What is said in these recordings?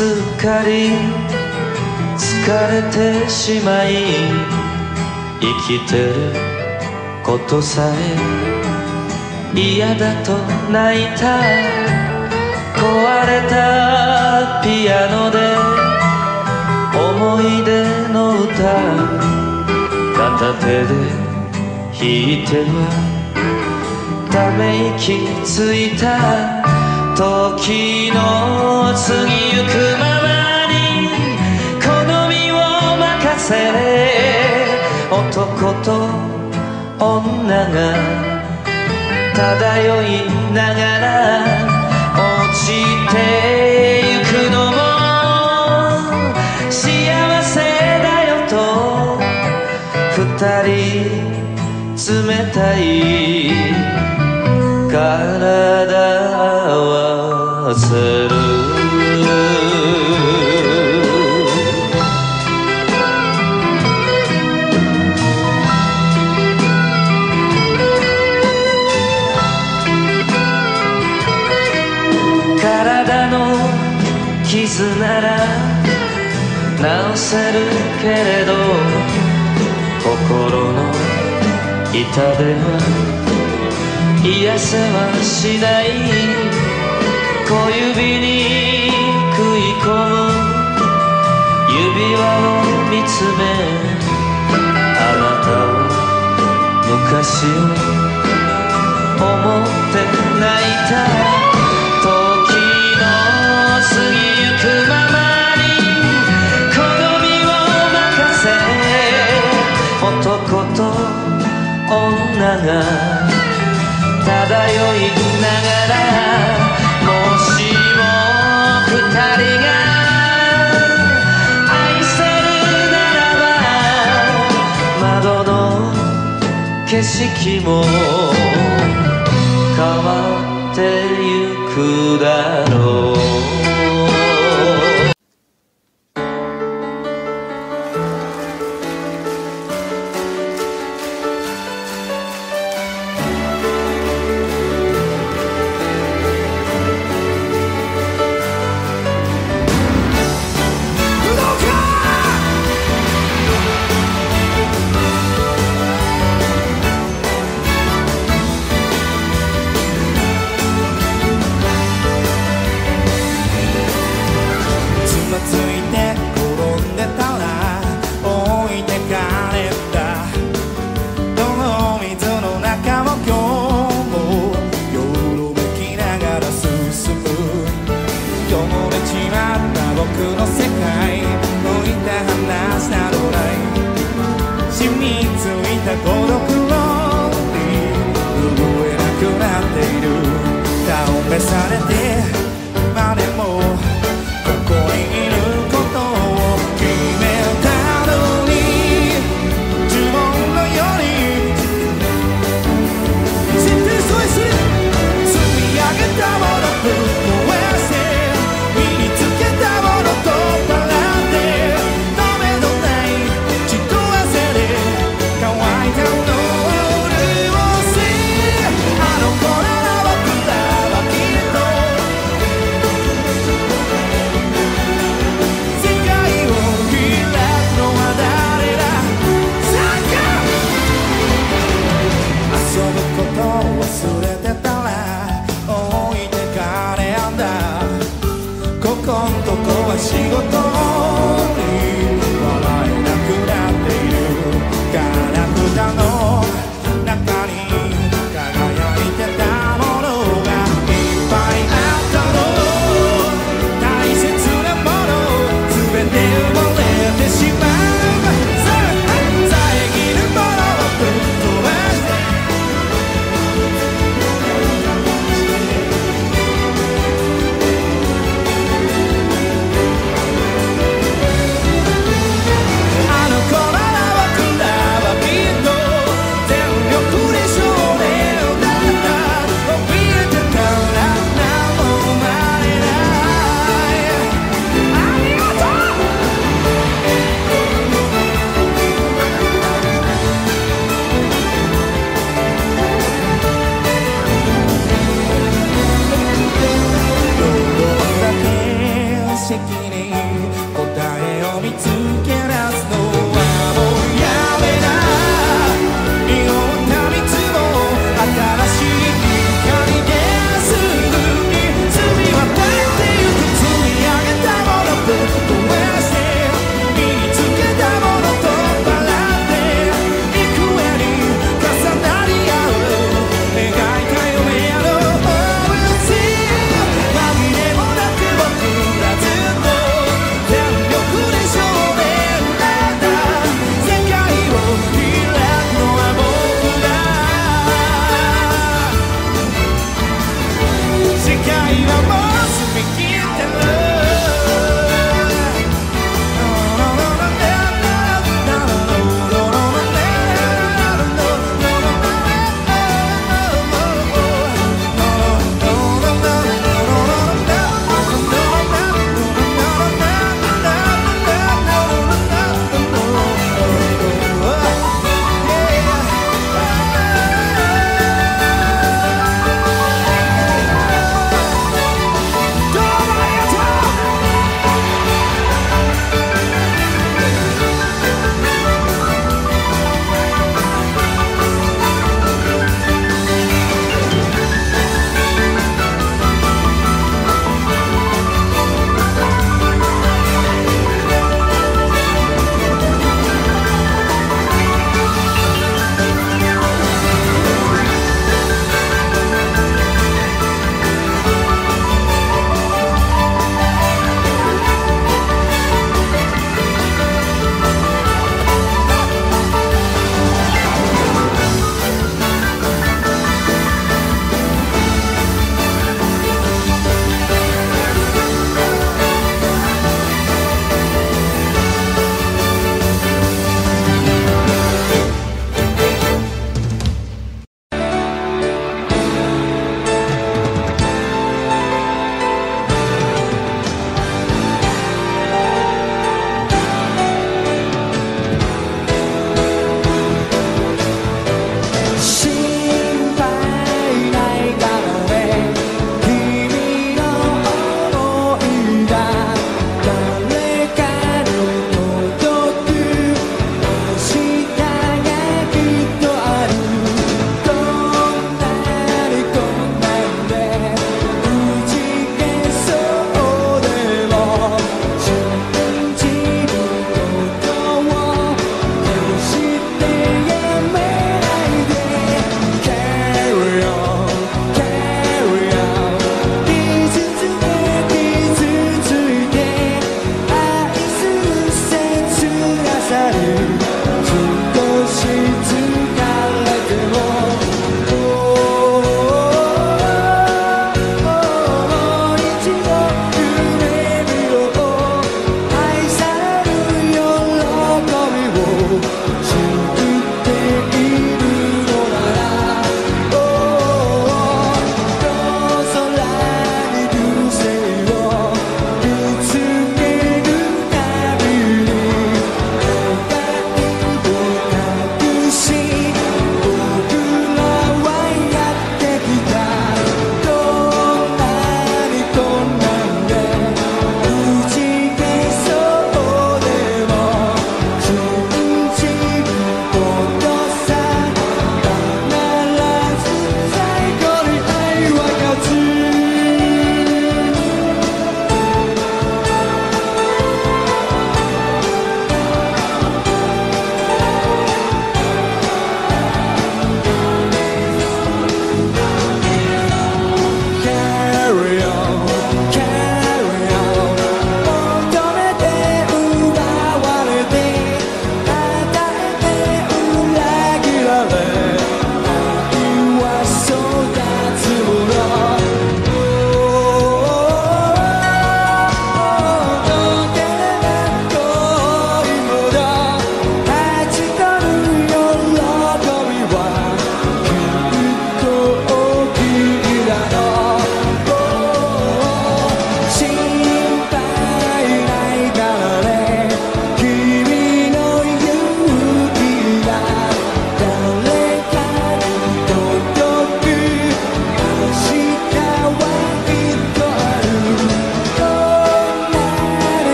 すっかり疲れてしまい生きてることさえ嫌だと泣いた壊れたピアノで思い出の歌片手で弾いてはため息ついた時の過ぎゆくままに好みを任せ男と女が漂いながら落ちてゆくのも幸せだよと二人冷たい体合わせる体の傷なら治せるけれど心の痛では癒せはしない小指に食い込む指輪を見つめあなたを昔を思って泣いた時の過ぎゆくままに好みを任せ男と女が漂いながらもしも二人が愛せるならば窓の景色も変わってゆくだろう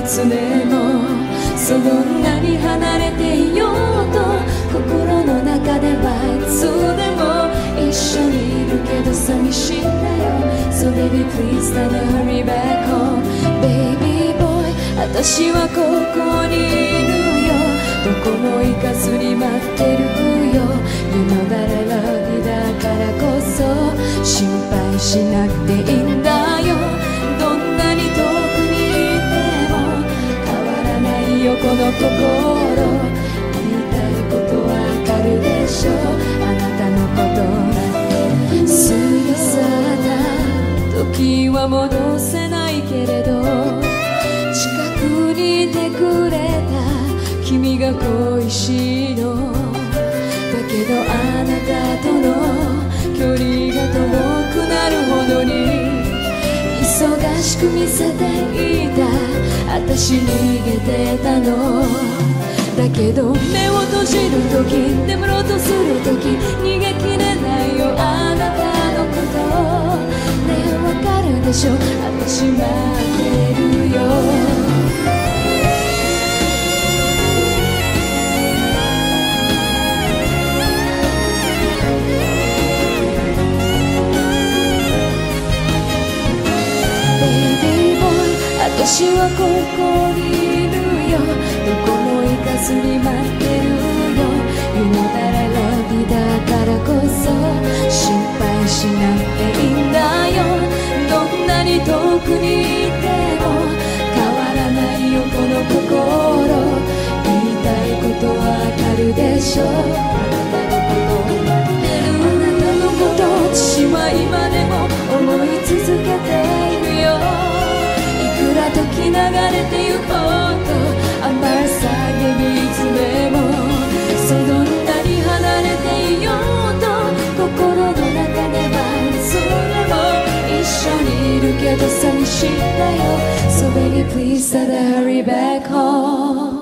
つでもどんなに離れていようと心の中ではいつでも一緒にいるけど寂しいんだよ So baby please don't hurry back home Baby boy 私はここにいるよどこも行かずに待ってるよ You know that I love you だからこそ心配しなくていいんだよどんなに遠くにいても変わらないよこの心言いたいことわかるでしょあなたのこと過ぎ去った時は戻せないけれど近くにいてくれた君が恋しいのだけどあなたとの距離が遠くなるほどに忙しく見せていた私逃げてたのだけど目を閉じるとき眠ろうとするとき逃げきれないよあなたのことねえわかるでしょ私待ってるよ私はここにいるよどこも行かずに待ってるよ You know that I love you だからこそ心配しなくていいんだよどんなに遠くにいても変わらないよこの心言いたいことわかるでしょあなたのこと私は今でも思い続けているよ時流れてゆこうと甘さげびつでもどんなに離れていようと心の中ではいつでも一緒にいるけど寂しいんだよ So baby please hurry back home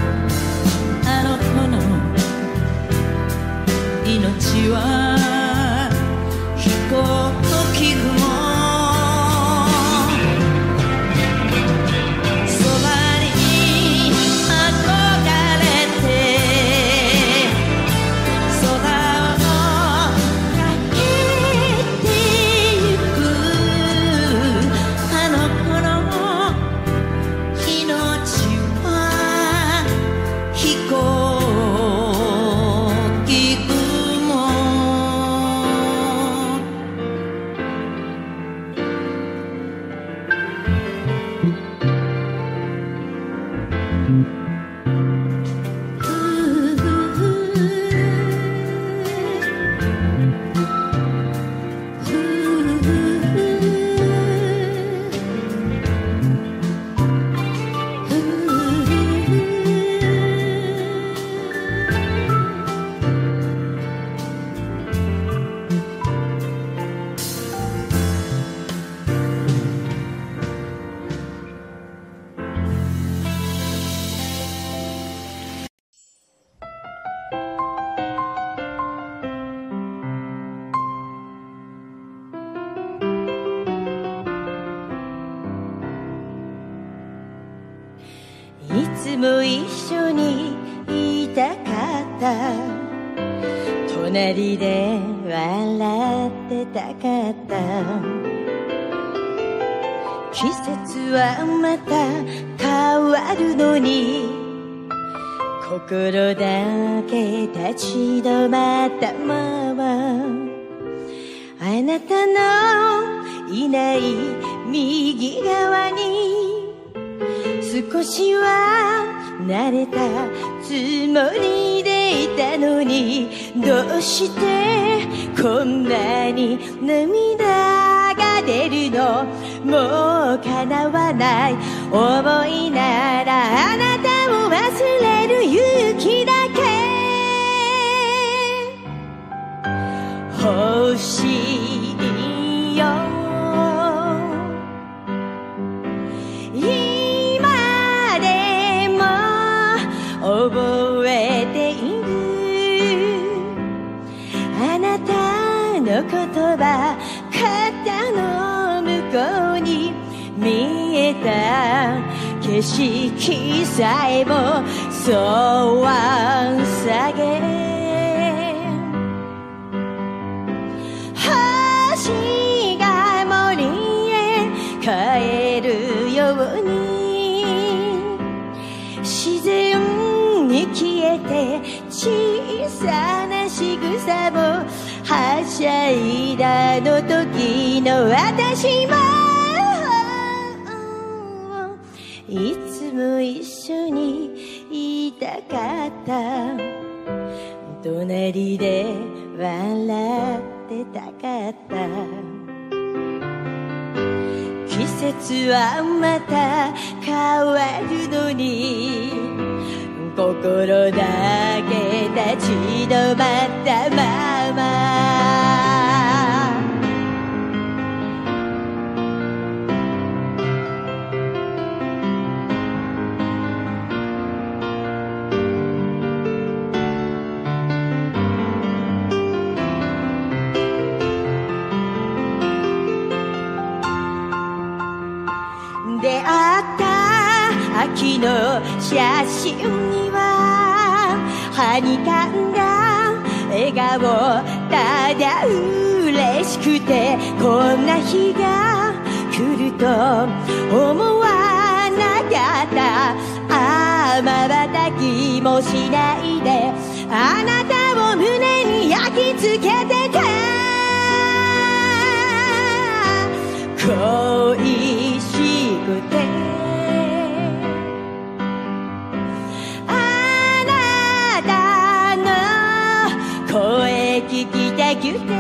命はも一緒にいたかった、隣で笑ってたかった、季節はまた変わるのに心だけ立ち止まったまま、あなたのいない右側に少しは慣れたつもりでいたのに、どうしてこんなに涙が出るの、もう叶わない想いならあなたを忘れる勇気だけ欲しいよ。今でも覚えているあなたの言葉、肩の向こうに見えた景色さえもそうは下げ、星が森へ帰るように自然に消えて、小さな仕草もはしゃいだの時の私もいつも一緒にいたかった、隣で笑ってたかった、季節はまた変わるのに心だけ立ち止まったまま、出会った秋の写真にははにかんだ笑顔、ただ嬉しくてこんな日が来ると思わなかった、まばたきもしないであなたを胸に焼き付けてた、恋しくてあなたの声聞きたくて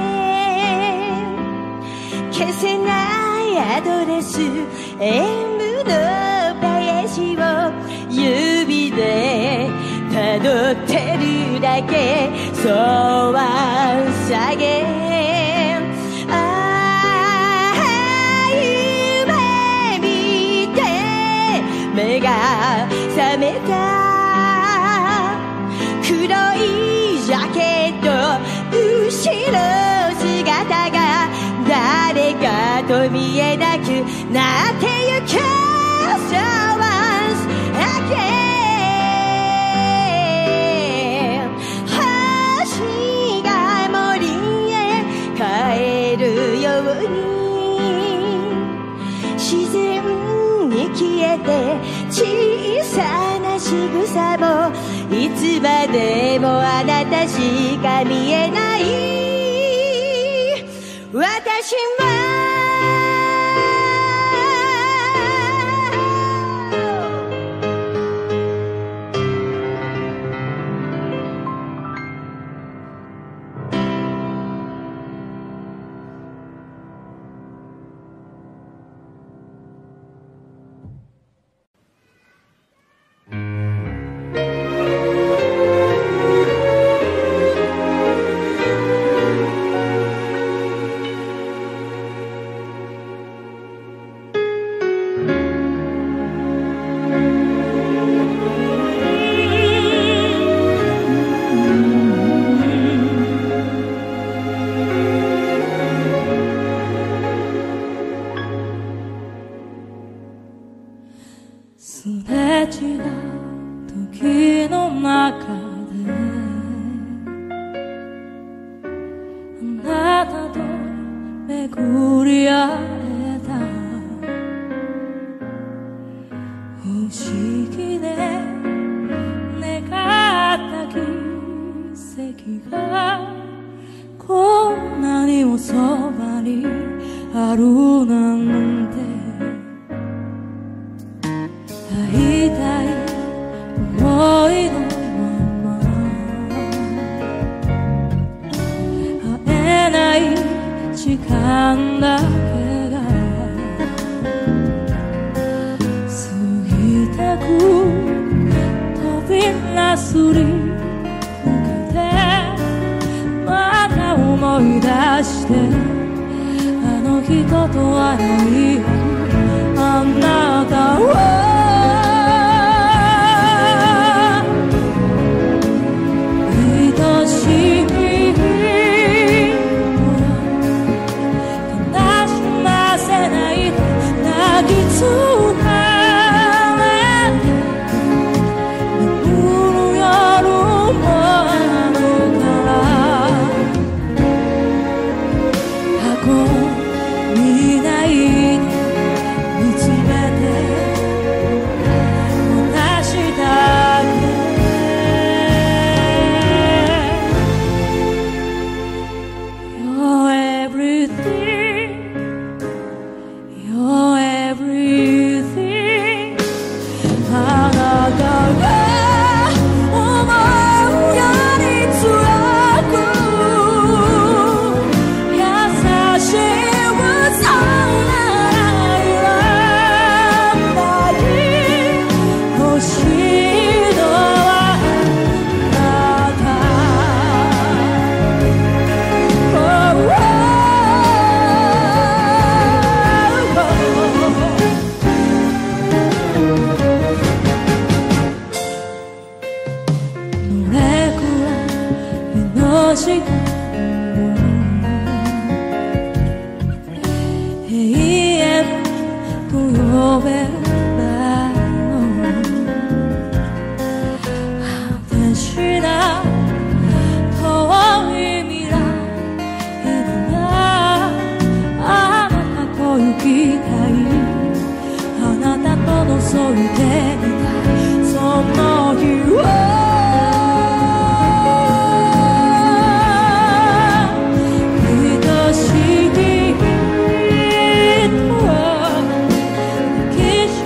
消せないアドレス M のページを指でたどってるだけ、そうは下げ目が覚めた、黒いジャケット後ろ姿が誰かと見えなくなってゆく So once again 星が森へ帰るように自然に消えて小さな仕草もいつまでもあなたしか見えない、私は時がこんなにもそばにあるなんて大体思いのまま会えない時間だけが過ぎてく扉すり抜けてまた思い出してあの人とあの日あなたを愛しい悲しませないで泣きつかれて眠る夜もあるから過去見ないで見つめて私だけし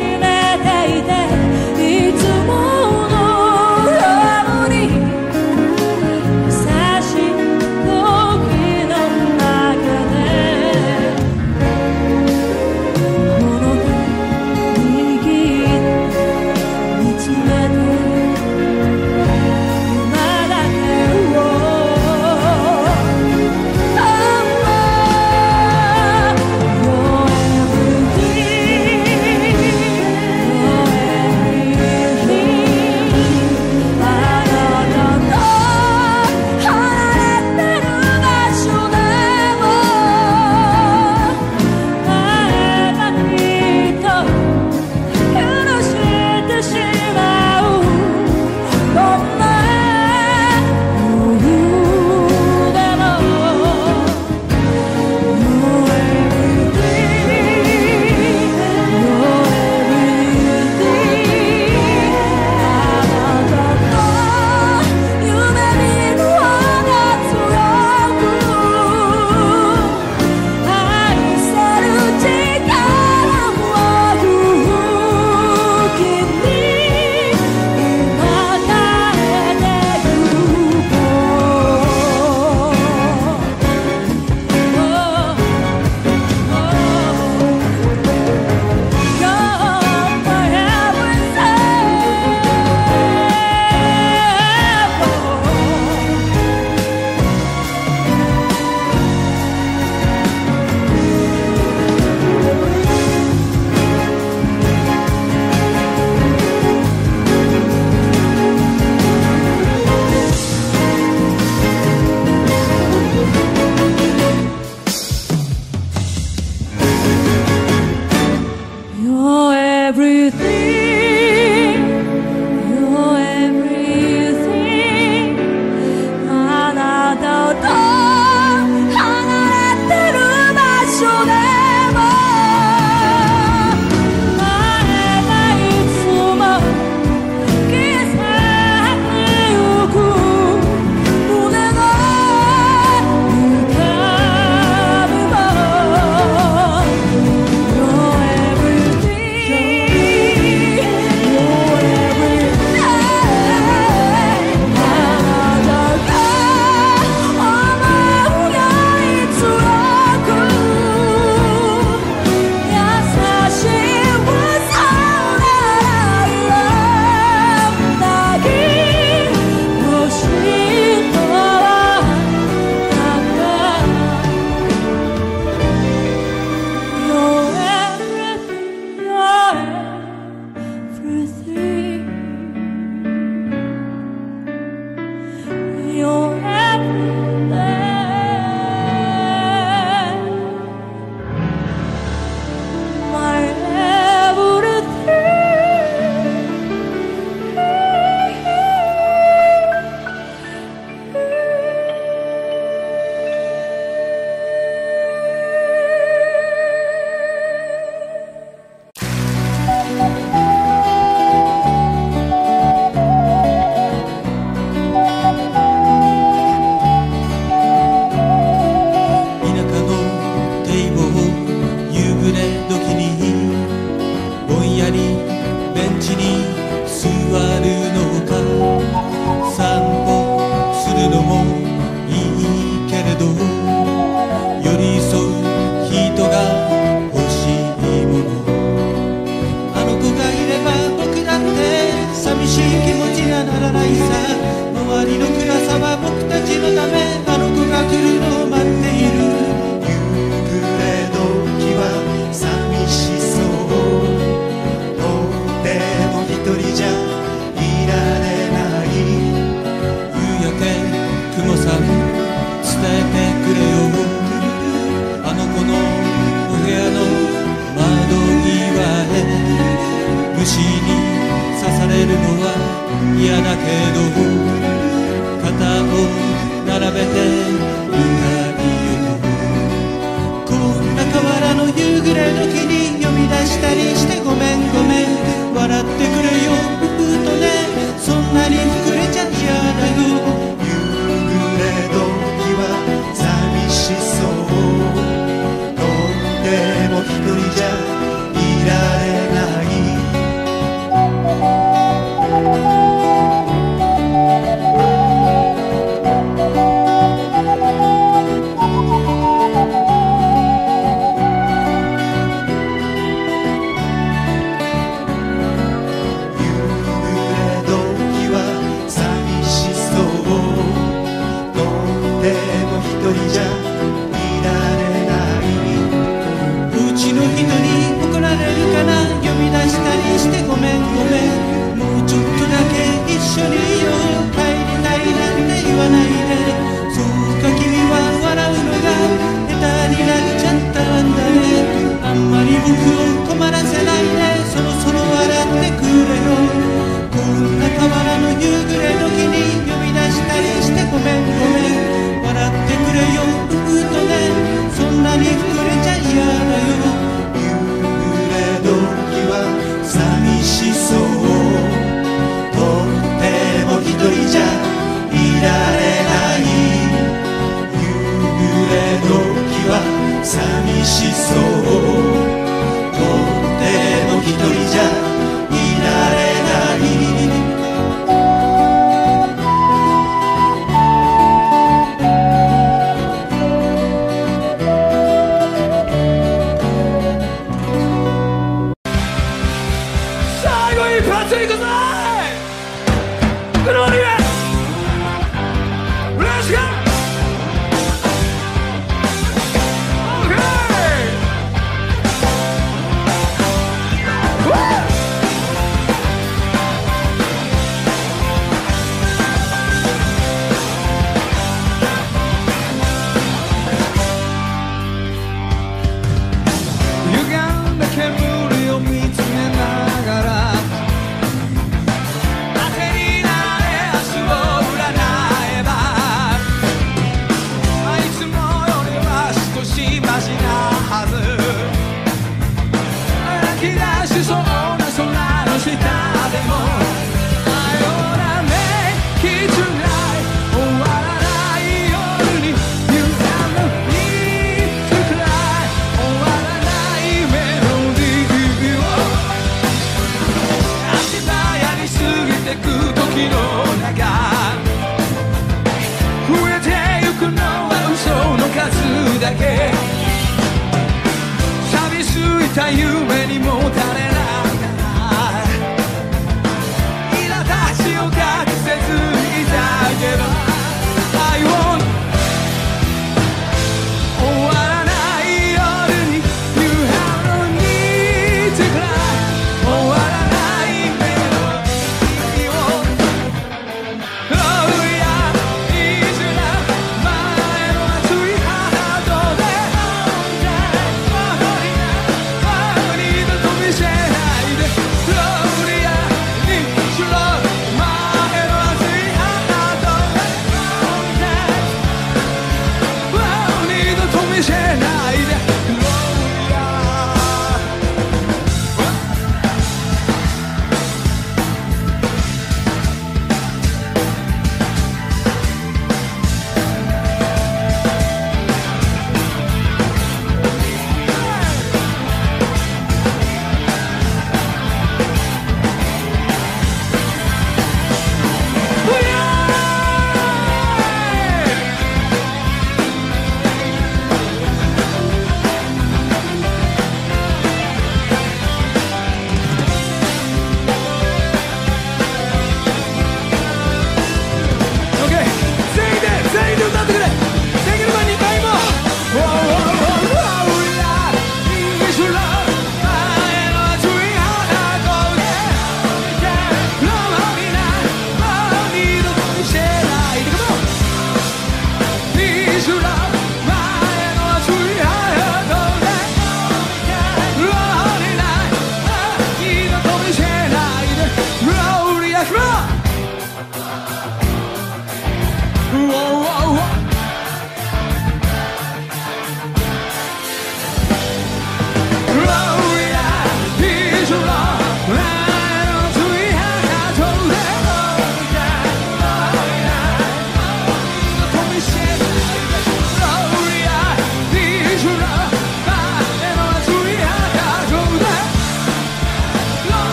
るのもいいけれど、寄り添う人が欲しいもの。あの子がいれば僕だって寂しい気持ちにはならないさ。周りの暗さは僕たちのため、あの子が来るのを待っている。夕暮れ時は寂しそう、とても一人じゃいられない。夕焼け雲さん伝えてくれよ。あの子のお部屋の窓際へ虫に刺されるのは嫌だけど、肩を並べて歌いよ。こんな河原の夕暮れ時に呼び出したりしてごめんごめん、笑ってくれよふふとね、そんなに膨れちゃ嫌だよ。夕暮れ時は寂しそう、とっても一人じゃいられない。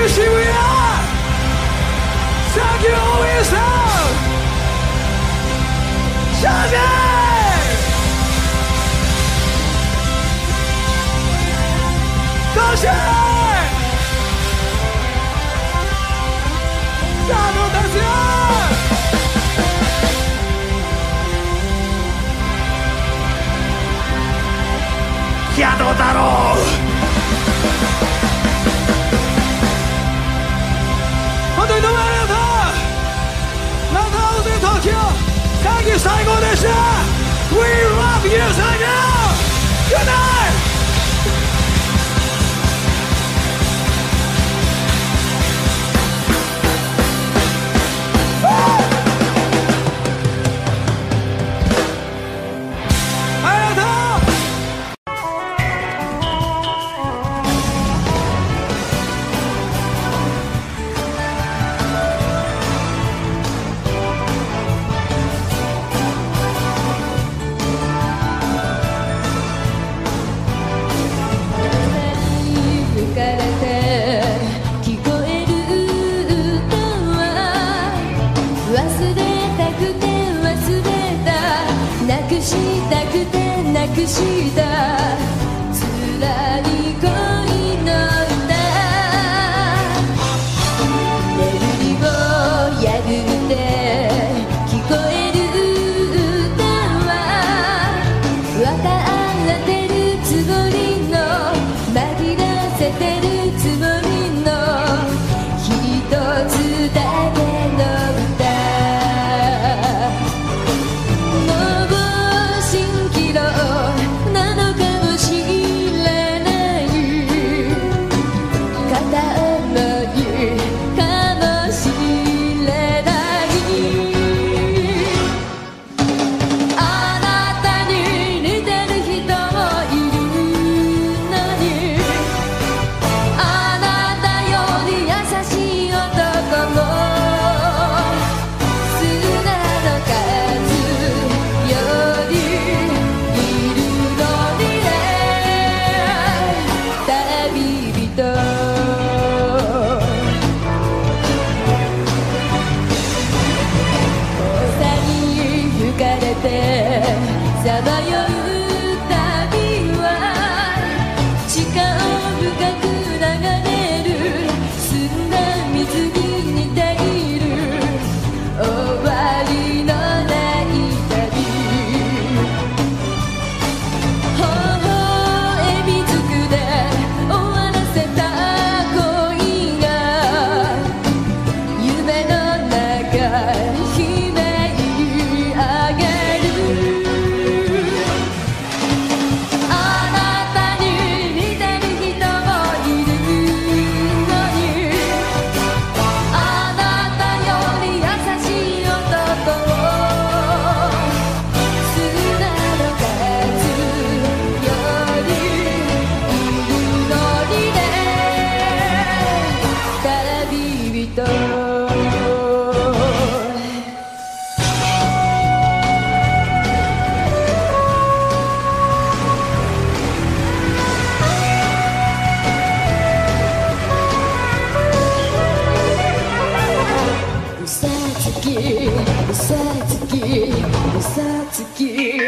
渋谷 Thank you always out シャージェーどうしようさあどうですよいやどうだろう本当にどうもありがとうまた会おうぜ東京会議最高でした We love you 最高 Good night した辛い恋の歌メロディを破って聞こえる歌は分かってるつもりの紛らせてるつもりの一つだけの歌さまよう旅は時間深く流れる澄んだ水に似ている終わりのない旅微笑みつくで終わらせた恋が夢の中悲鳴上げ嘘つき込み上げる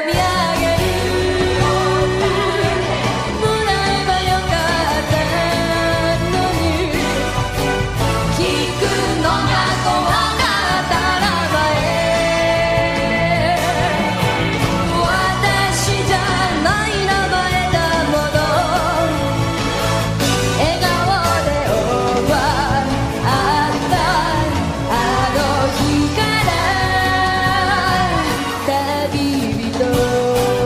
もらえばよかったのに聞くのが怖かったらば私じゃない名前だもの笑顔で終わったあの日から旅人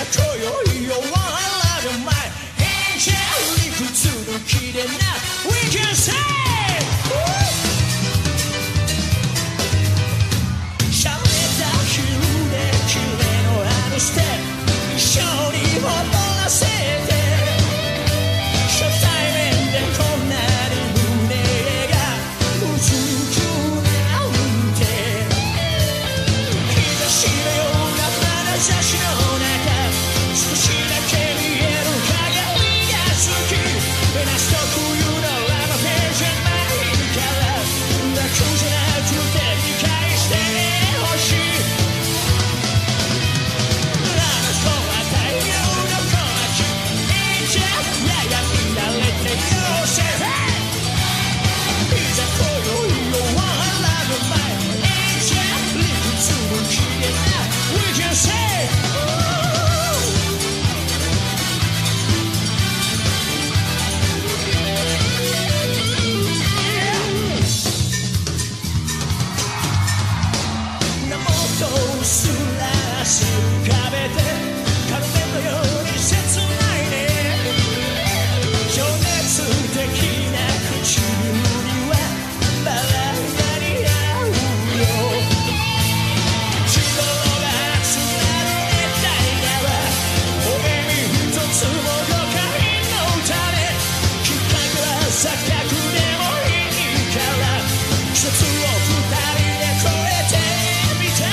今宵を笑うまいエンジェル理屈の切れな We can say シャレた昼でキレのあるステップ一緒に踊らせて初対面でこんなに胸がうずくなんて日差しのような眼差しの中少しだけ見える輝が好き夏と冬のあのページまでいいから楽じゃなくて理解してほしいあの子は太陽の小町いいじゃんやや乱れてよせいざ今宵を笑う前いいじゃん理屈の切れな We can sayすらし浮かべてカルテンのように切ないね情熱的な唇にはバラが似合うよ心臓が熱くなる熱帯夜お目見一つも誤解の種きっかけは錯覚でもいいから季節を二人で越えてみたい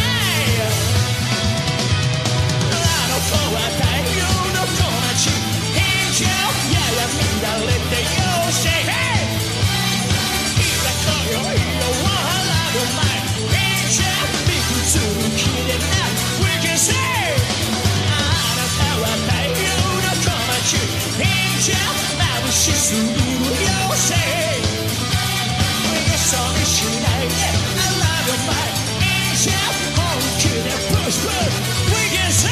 太陽の小町エンジェルやや乱れてよせいざ今宵を笑う前エンジェル理屈に切れな We can say あなたは太陽の小町エンジェル眩しすぎるよせいよそ見しないで I love you my エンジェル本気で Push push We can say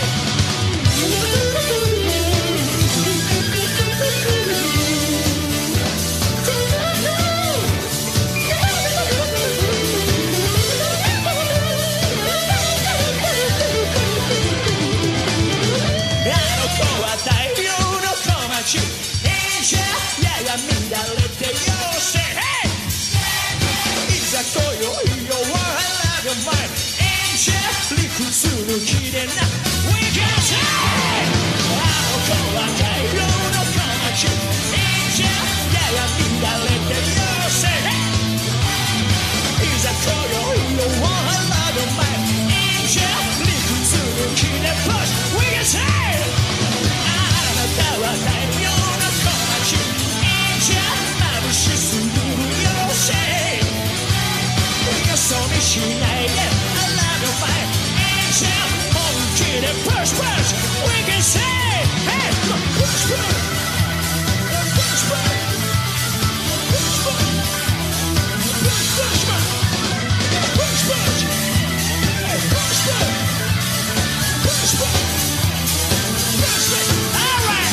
やや乱れてよせいざ今宵を笑う前エンジェル理屈の切れな We can say あの子は太陽の小町エンジェルやや乱れてよせいざ今宵を笑う前エンジェル理屈の切れ Push We can say あなたは太陽の小町眩しすぎるよせいよそ見しないで I love you my エンジェル本気で Push push We can say Hey Push push Push push Push push Push push Push push Hey push push Push push Push push Alright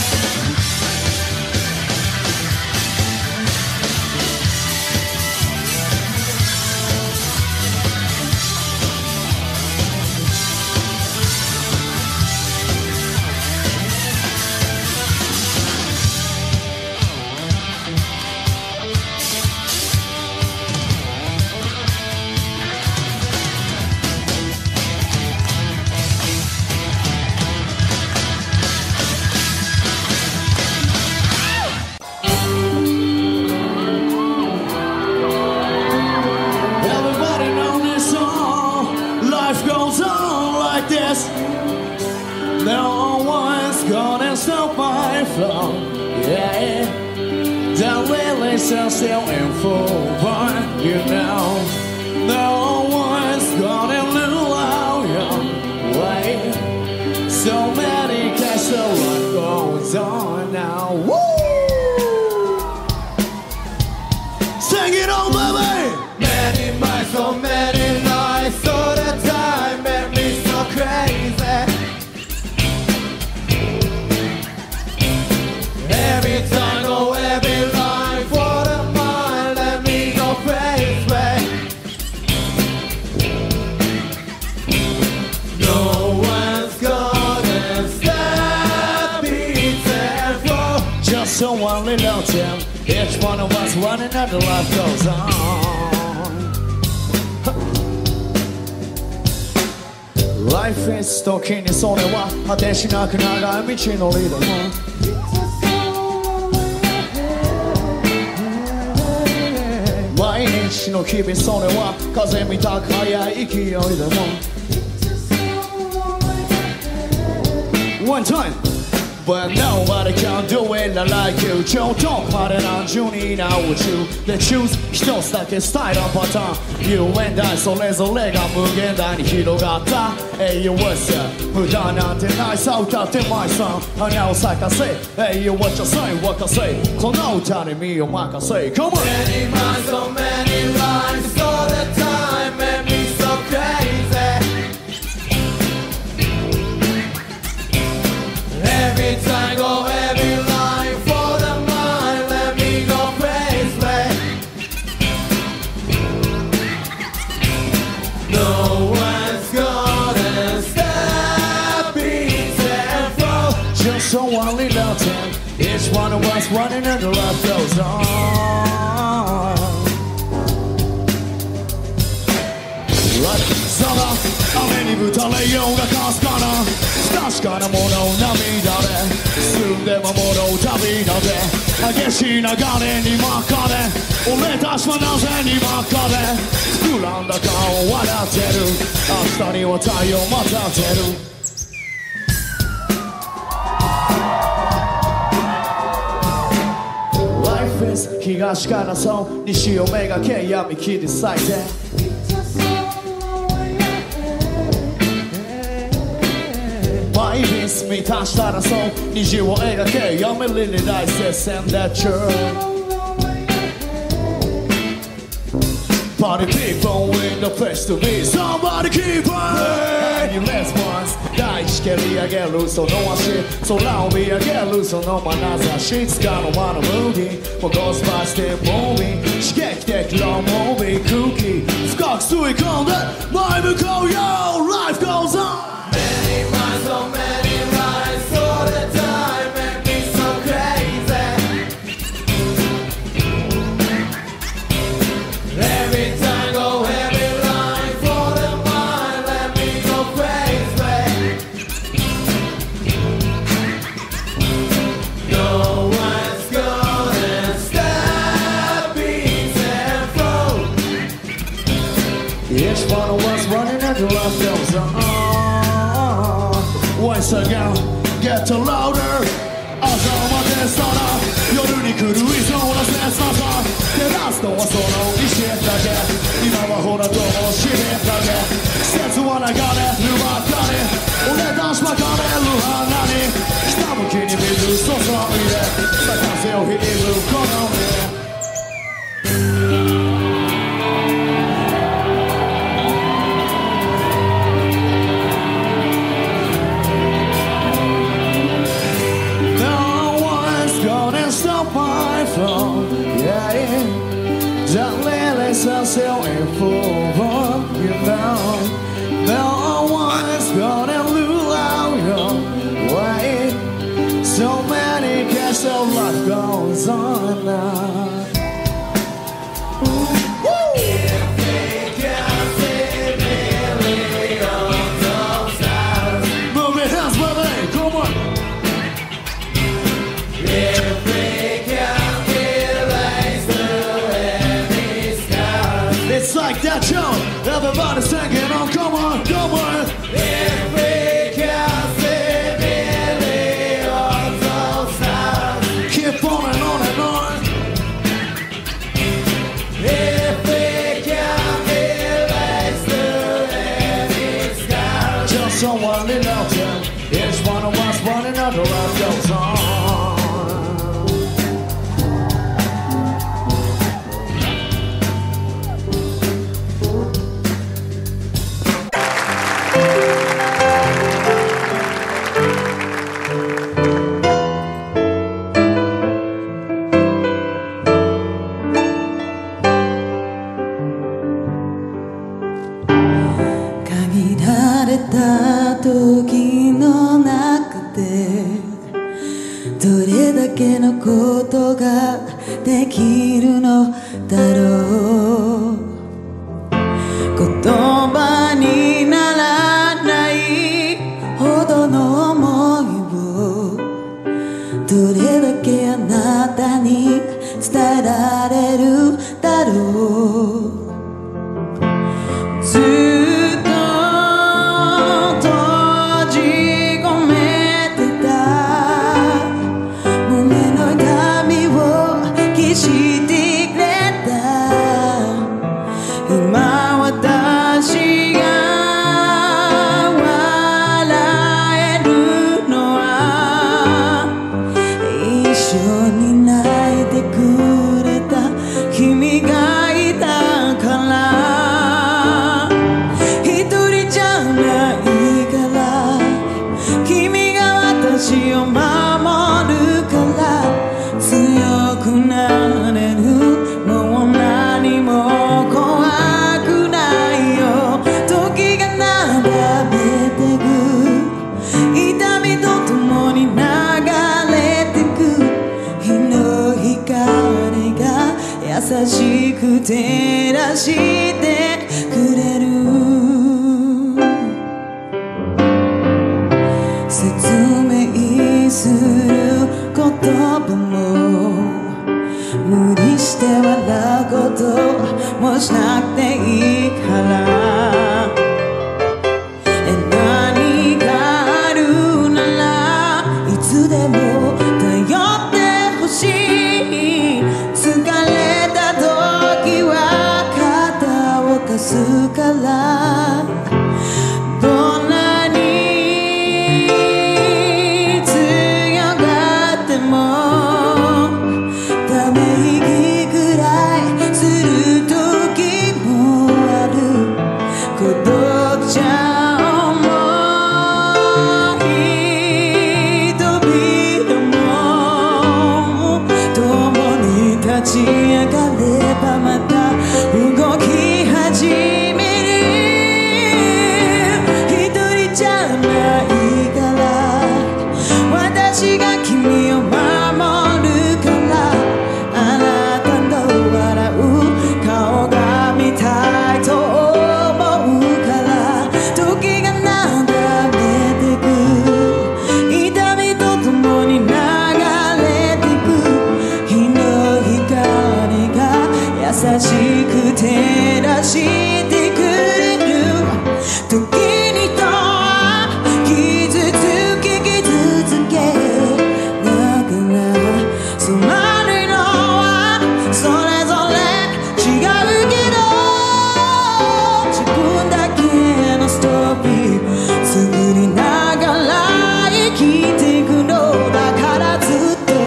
No one's gonna stop my flow. Yeah, the lyrics are still in full, but you know, no one's gonna lose your way. So many guys, so what goes on now? Woo! Sing it on, baby! Many miles, so many nights, so the time made me so crazy. Every time, go every line for the mind, let me go crazy. No one's gonna stop. only knows him. Each one of us one another life goes on. Life is 時にそれは果てしなく長い道のりでも毎日の日々それは風みたく速い勢いでも One time But nobody can do it like you 超遠くまで何十人な宇宙で choose 一つだけスタイルパターン You and I それぞれが無限大に広がった栄養はさ無駄なんてないさ歌ってマイさん花を咲かせ栄養は女性沸かせこの歌に身を任せ Come on Many minds so many lives all the time make me so crazy Every tango, every line for the mind, let me go crazy. No one's gonna stop me and flow. Just so only love time Each one of us running and the life goes on Right さら雨にぶたれようがかすかな確かなもの涙で進んで守ろう旅だぜ激しい流れに巻かれ俺たちはなぜに真っ赤で膨らんだ顔笑ってる明日には太陽また出る東からそう西をめがけ闇切り裂いてマイビス満たしたらそう虹を描けやめりに大接戦だっちゅう Party people in the place to be Somebody keep on Any response 大地蹴り上げるその足空を見上げるその眼差しつかの間のムービーもうゴースバースティムービー刺激的ロームービー空気深く吸い込んで前向こうよ Life goes on Many minds, so many lies all the time make me so crazy. Every tango, every line for the mind, let me go crazy. No one's gonna stop me and flow. Each one of us running and the life goes on Once again, get louder 朝までさら夜に狂いそうな切なさ照らすのはその意志だけ今はほらともしめだけ季節は流れるばかり俺たちばかれる花にひたむきに水注いで咲かせを響くこの目Sailing for you now No one's gonna lose out your way So many cash so life goes on now If we can see millions of stars Move your hands, baby, come on If we can relate to any stars It's like that show, everybody singing on, come on, come on If we can see millions of stars Keep on and on and on If we can relate to any stars Just someone little time Each one of us running out, the life goes on 時の中でどれだけのこときるのだろう。言葉にならないほどの想いをどれだけあなたに伝えられるだろう。ずっと閉じ込めてた胸の痛みを消してくれた。今私が笑えるのは一緒に泣いてくれた君がいたから。一人じゃないから君が私を守るから強くなれる。もう何も怖くないよ。時が流れてく痛みとともに流れてく日の光が優しく照らしてくれる。説明する言葉も無理して笑うこともしなくていいから。何かあるならいつでも頼ってほしい。疲れた時は肩を貸すから。どんなに強がってもため息くらいする時もある。孤独じゃ重い人々も共に立ち上がればまた動き始める。一人じゃないから私が君を守るから。あなたの笑う顔が見たいと思うから。時が流れてく痛みとともに流れてく日の光が優しく照らしてくれる。時にとは傷つけだから染まるのはそれぞれ違うけど自分だけのストーリー作りながら生きていくのだから。ずっと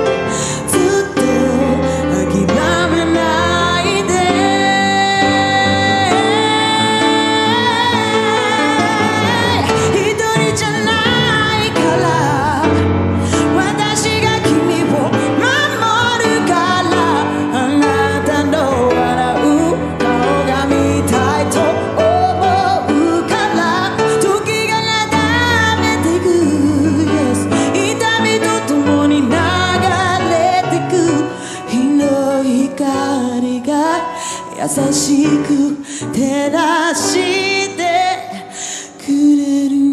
諦めないで。一人じゃないから私が君を守るから。あなたの笑う顔が見たいと思うから。時が流れてく Yes 痛みとともに流れてく日の光が優しく照らしてくれる。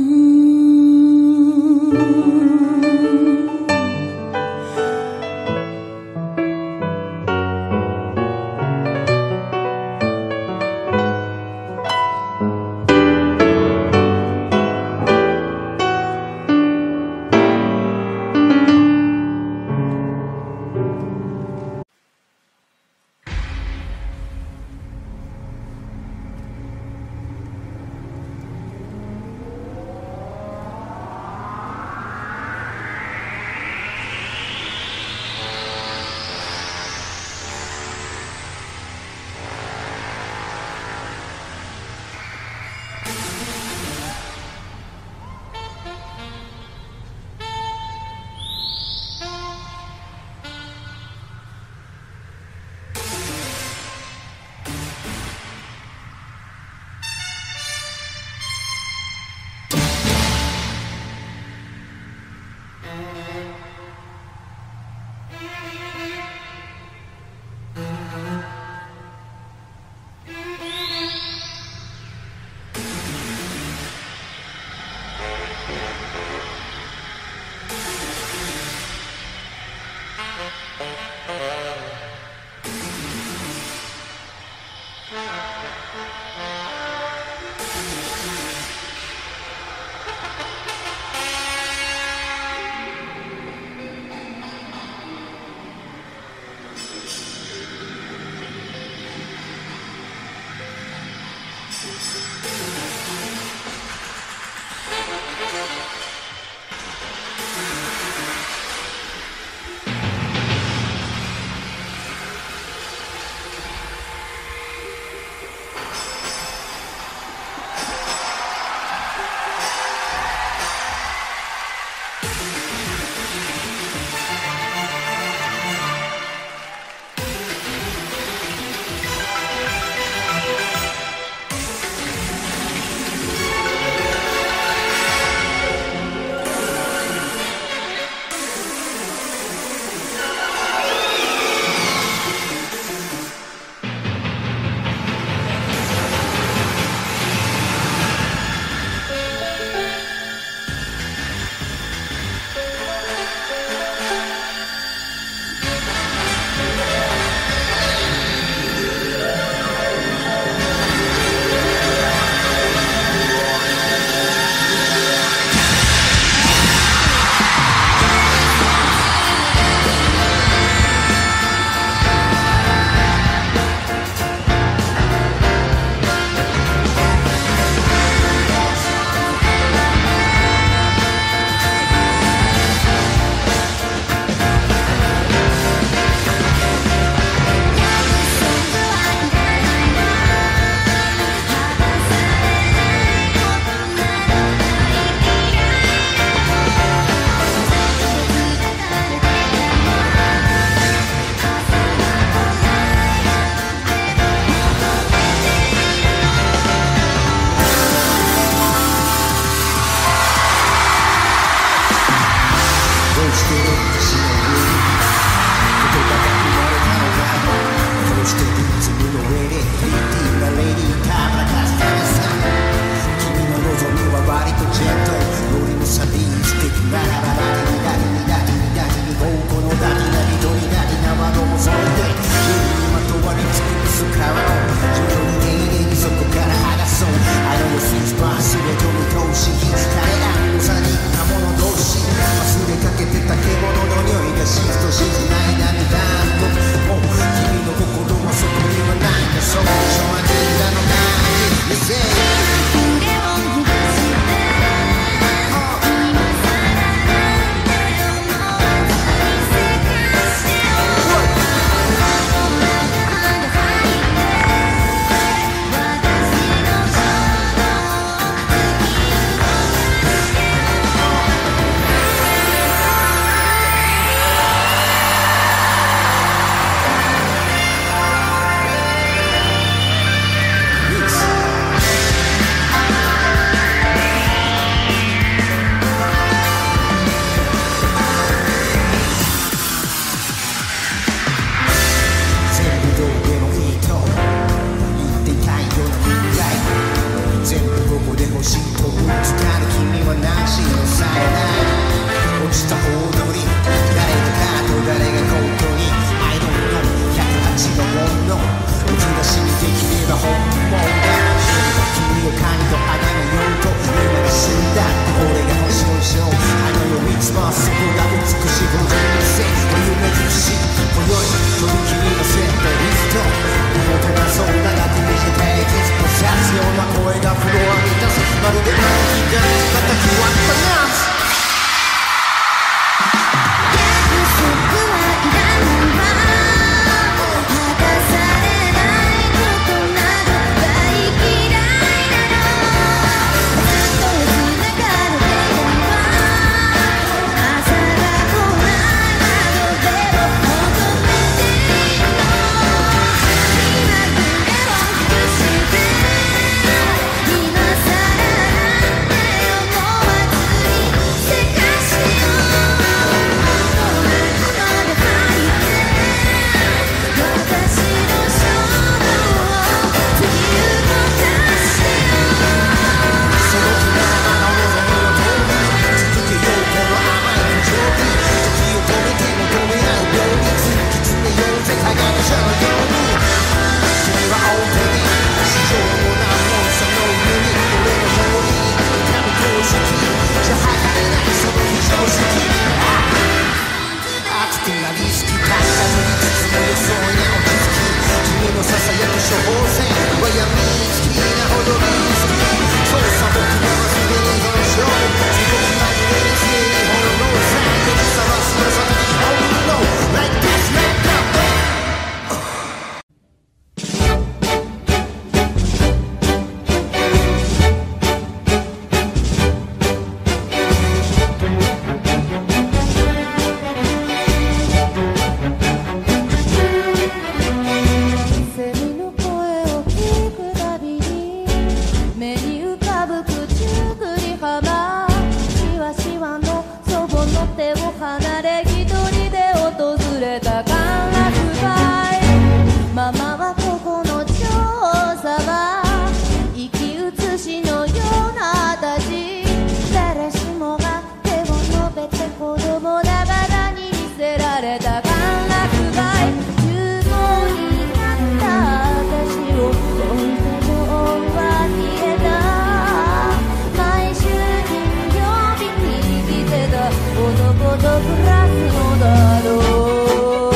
手を離れ一人で訪れた歓楽街。ママはここの調査は生き写しのようなたち。誰しもが手を伸べて子供ながらに見せられた歓楽街。厨房になった私を置いて女王は消えた。毎週金曜日に来てた男と暮らすのだろう。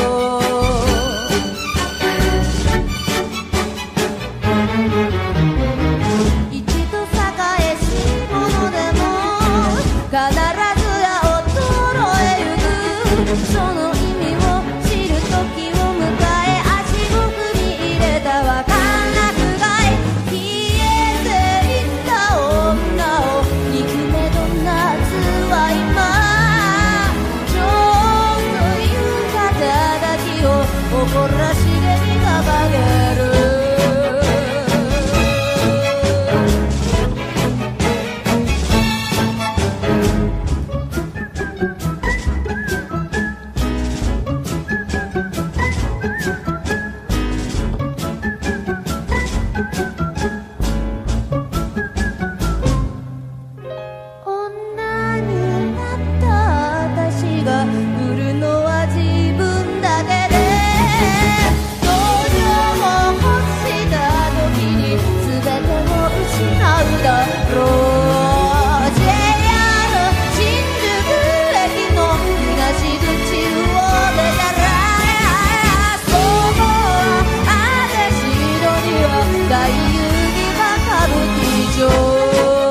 一度栄えし者でも必ずや衰えゆく。その意味を知る時を迎え足を踏み入れたわ。歓楽街消えていった女を憎めど夏は今ちょっと浴衣だけを誇らしげに掲げる。女になった私が売るのは自分だけで、同情を欲した時に全てを失うだろう。 JR 新宿駅の東口を出たら、そこは私のには大遊戯場歌舞伎町。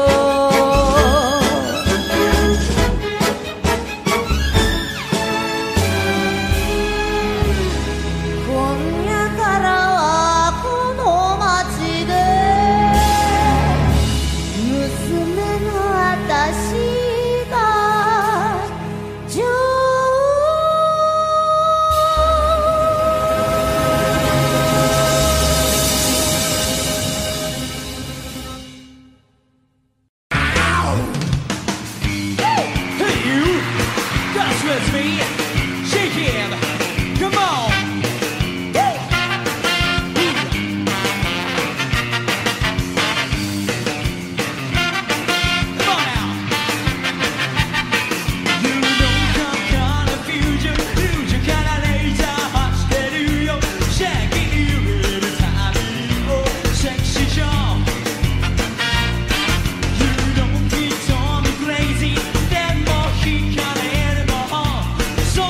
今夜からはこの街で娘の私が女 Hey you, dance with me, shake it, come on. Come on now. You don't come confusion, fusion からレーザー発してるよ。Shake it, you every time you go, sexy show. You don't keep on me crazy, でも惹かれるの。そ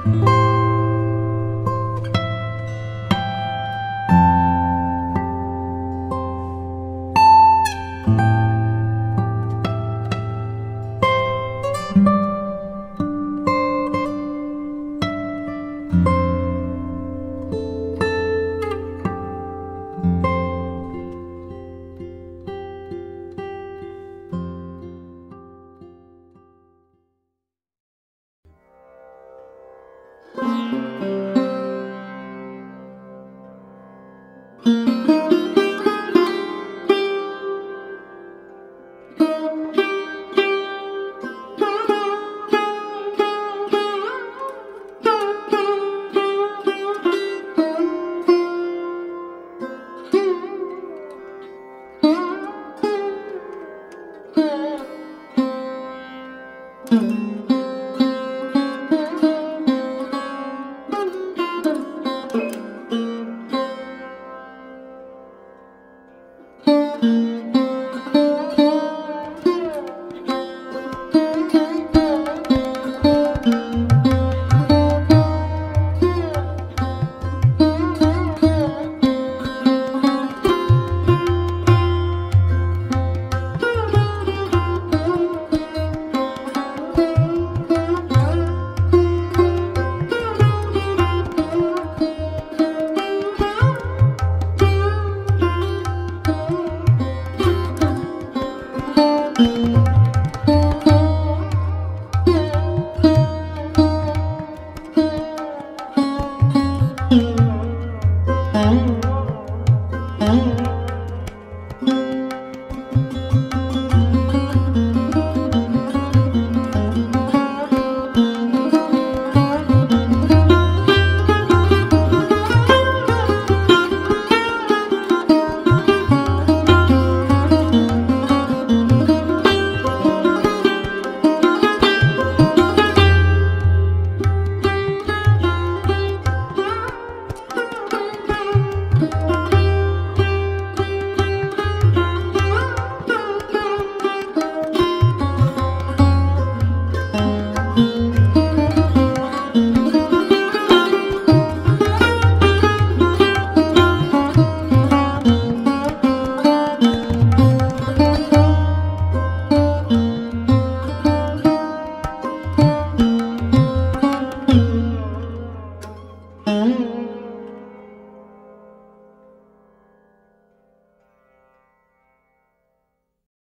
「